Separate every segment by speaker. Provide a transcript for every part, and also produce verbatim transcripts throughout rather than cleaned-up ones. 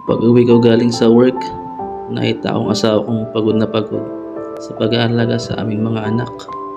Speaker 1: Pag-uwi ko galing sa work, nakita akong asawa kong pagod na pagod sa pag-aalaga sa aming mga anak.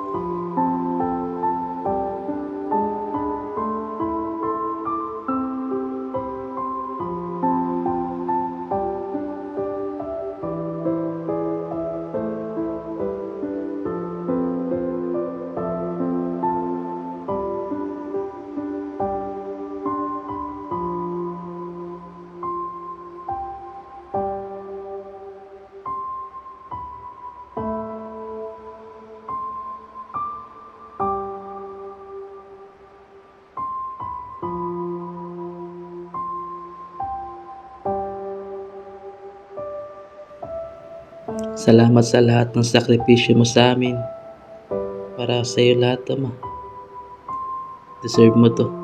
Speaker 1: Salamat sa lahat ng sakripisyo mo sa amin. Para sa iyo lahat, Ama. Deserve mo to.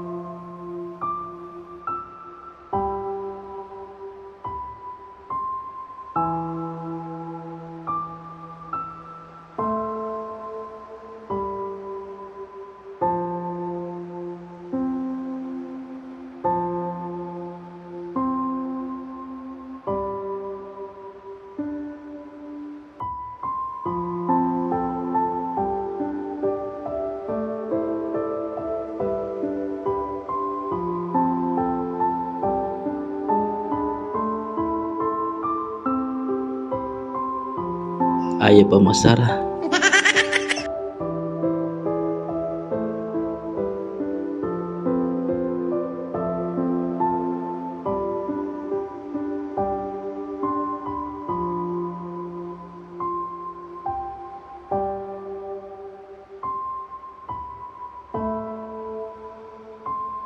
Speaker 1: Ayaw pa mo, Sarah.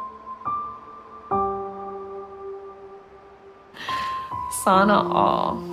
Speaker 2: Sana all.